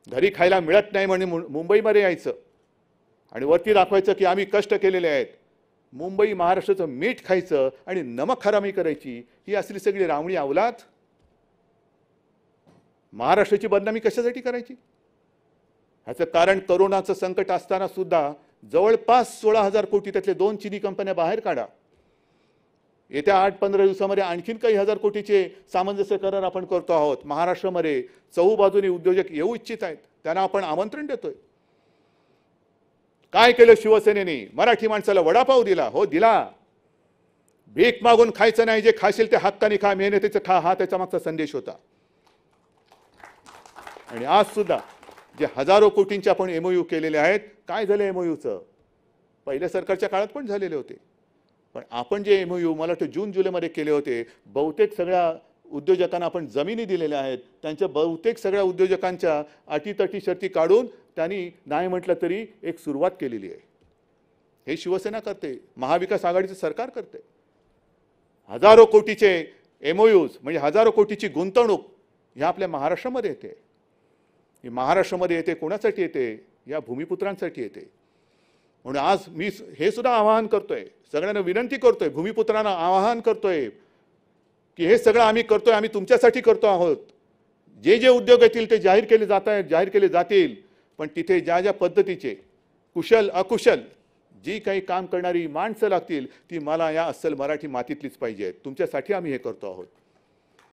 घरी खायला मिळत नाही म्हणून मुंबईमध्ये यायचं आणि वरती दाखवायचं की आम्ही कष्ट केलेले आहेत. मुंबई महाराष्ट्राचं मीठ खायचं आणि नमक हरामी करायची, ही असली सगळी रावणी अवलाद. महाराष्ट्राची बदनामी कशासाठी करायची? ह्याचं कारण करोनाचं संकट असताना सुद्धा जवळपास 16,000 कोटी त्यातले 2 चीनी कंपन्या बाहेर काढा. येत्या 8-15 दिवसामध्ये आणखीन काही हजार कोटीचे सामंजस्य करार आपण करतो आहोत. महाराष्ट्रामध्ये चहूबाजूने उद्योजक येऊ इच्छित आहेत, त्यांना आपण आमंत्रण देतोय. काय केलं शिवसेनेने? मराठी माणसाला वडापाव दिला. हो दिला. भीक मागून खायचं नाही, जे खाशील ते हक्काने खा, मेहनतीचं खा, हा त्याचा मागचा संदेश होता. आणि आज सुद्धा जे हजारो कोटींचे आपण एमओयू केलेले आहेत, काय झालं एमओयूचं? पहिल्या सरकारच्या काळात पण झालेले होते, पण आपण जे एमओयू मला वाटतं जून-जुलैमध्ये केले होते, बहुतेक सगळ्या उद्योजकांना आपण जमिनी दिलेल्या आहेत. त्यांच्या बहुतेक सगळ्या उद्योजकांच्या अटीतटी शर्ती काढून त्यांनी नाही म्हटलं तरी एक सुरुवात केलेली आहे. हे शिवसेना करते, महाविकास आघाडीचं सरकार करते. हजारो कोटीचे एमओयूज म्हणजे हजारो कोटीची गुंतवणूक ह्या आपल्या महाराष्ट्रामध्ये येते. ही महाराष्ट्रामध्ये येते कोणासाठी येते? या भूमिपुत्रांसाठी येते. म्हणून आज मी हे सुद्धा आवाहन करतोय, सगळ्यांना विनंती करतोय, भूमिपुत्रांना आवाहन करतोय की हे सगळं आम्ही करतोय, आम्ही तुमच्यासाठी करतो आहोत. जे जे उद्योग येतील ते जाहीर केले जात आहेत, जाहीर केले जातील. पण तिथे ज्या ज्या पद्धतीचे कुशल अकुशल जी काही काम करणारी माणसं लागतील, ती मला या अस्सल मराठी मातीतलीच पाहिजे. तुमच्यासाठी आम्ही हे करतो आहोत.